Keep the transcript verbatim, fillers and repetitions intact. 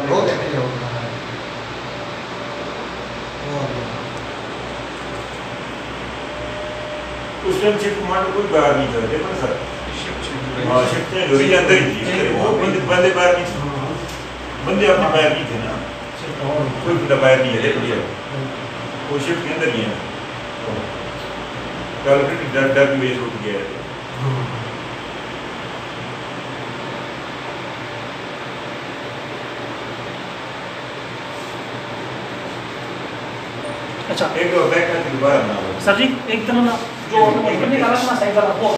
हो गया नहीं होगा उस टाइम शिफ्ट कमांडर कोई बाहर नहीं करते पर सर हाँ शिफ्ट चेंज हो रही है अंदर ही थी वो बंदे बंदे बाहर नहीं थे बंदे अपने बाहर नहीं थे ना कोई बंदा बाहर नहीं है बढ़िया वो शिफ्ट के अंदर ही है कल फिर डर डर की वजह से उठ गया है अच्छा एक बैक करके दोबारा बना सर जी एक तरह ना जो निकाला ना सही तरह